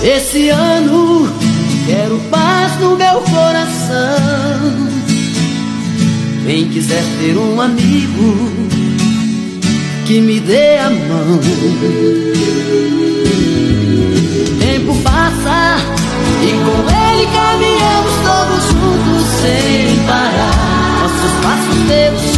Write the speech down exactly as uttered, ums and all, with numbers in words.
Esse ano quero paz no meu coração. Quem quiser ter um amigo que me dê a mão. O tempo passa e com ele caminhamos todos juntos sem parar. Nossos passos pelos